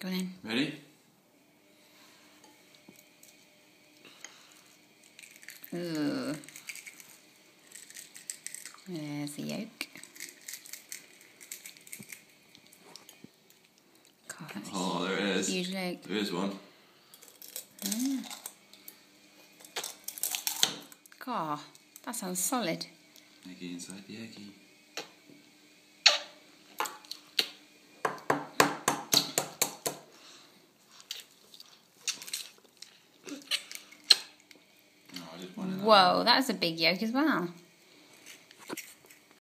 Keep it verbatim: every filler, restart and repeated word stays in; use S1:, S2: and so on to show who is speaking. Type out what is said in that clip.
S1: Go on in.
S2: Ready?
S1: Ooh. There's the yolk. God, that's
S2: Oh, there it is.
S1: huge yolk.
S2: There is one.
S1: Mm. God, that sounds solid.
S2: Eggy inside the eggy.
S1: Whoa, that's a big yolk as well.